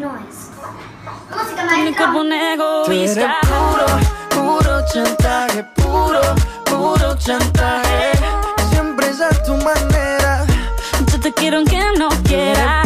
no es. Música, Mi maestro. cuerpo un egoísta. Puro chantaje, puro chantaje. Siempre es a tu manera. Yo te quiero aunque no quiera.